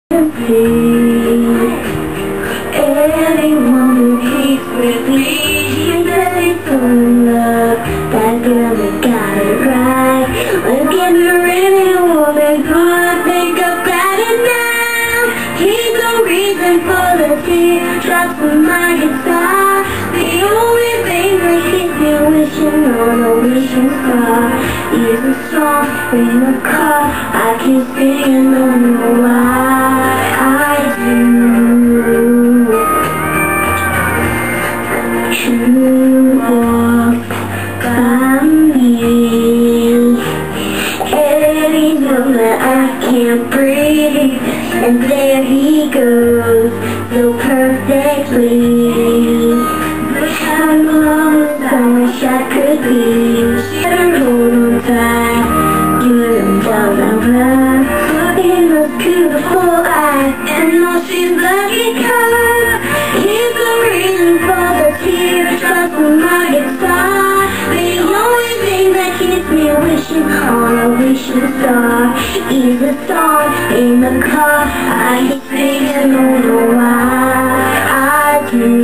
Anyone who keeps with me, he said he's so in love. That girl that got it right. Look at her any woman, gonna think about it now. He's the reason for the teardrops in my guitar. The only thing that keeps me wishing on a wishing star is a song in the car. I keep singing, don't know why I do. You walk by me, and he knows that I can't breathe, and there he goes, so perfectly. How long I wish I could be. Better hold on tight, give him down and run. In those beautiful eyes, and know she's lucky 'cause he's the reason for the teardrops on my guitar. The only thing that keeps me wishing on a wishing star is a song in the car. I keep singing, don't know why I do.